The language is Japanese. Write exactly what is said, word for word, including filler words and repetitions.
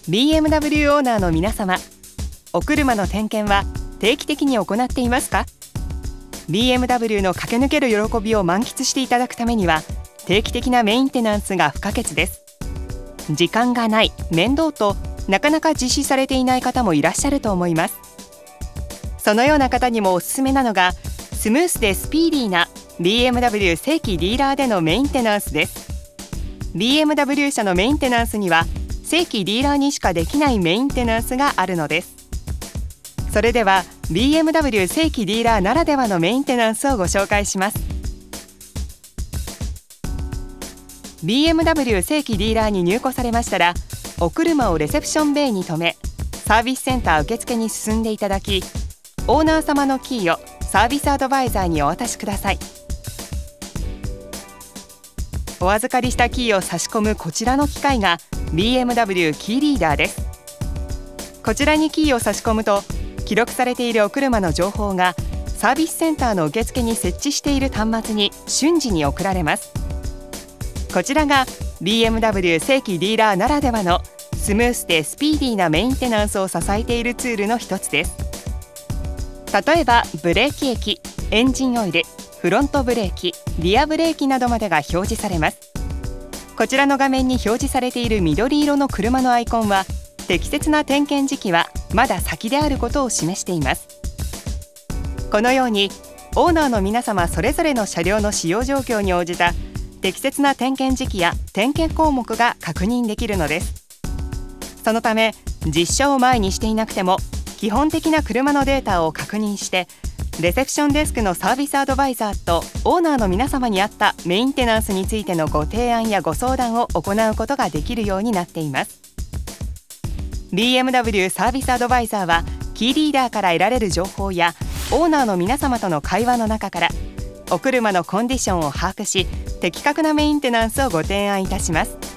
ビーエムダブリュー オーナーの皆様、お車の点検は定期的に行っていますか？ ビーエムダブリュー の駆け抜ける喜びを満喫していただくためには、定期的なメンテナンスが不可欠です。時間がない、面倒となかなか実施されていない方もいらっしゃると思います。そのような方にもおすすめなのが、スムースでスピーディーな ビーエムダブリュー 正規ディーラーでのメンテナンスです。 ビーエムダブリュー 社のメンテナンスには正規ディーラーにしかできないメンテナンスがあるのです。それでは ビーエムダブリュー 正規ディーラーならではのメンテナンスをご紹介します。 ビーエムダブリュー 正規ディーラーに入庫されましたら、お車をレセプションベイに停め、サービスセンター受付に進んでいただき、オーナー様のキーをサービスアドバイザーにお渡しください。お預かりしたキーを差し込むこちらの機械が ビーエムダブリュー キーリーダーです。こちらにキーを差し込むと、記録されているお車の情報がサービスセンターの受付に設置している端末に瞬時に送られます。こちらが ビーエムダブリュー 正規ディーラーならではのスムースでスピーディーなメンテナンスを支えているツールの一つです。例えばブレーキ液、エンジンオイル、フロントブレーキ、リアブレーキなどまでが表示されます。こちらの画面に表示されている緑色の車のアイコンは、適切な点検時期はまだ先であることを示しています。このようにオーナーの皆様それぞれの車両の使用状況に応じた適切な点検時期や点検項目が確認できるのです。そのため実車を前にしていなくても、基本的な車のデータを確認して、レセプションデスクのサービスアドバイザーとオーナーの皆様に合ったメンテナンスについてのご提案やご相談を行うことができるようになっています。ビーエムダブリュー サービスアドバイザーは、キーリーダーから得られる情報やオーナーの皆様との会話の中からお車のコンディションを把握し、的確なメンテナンスをご提案いたします。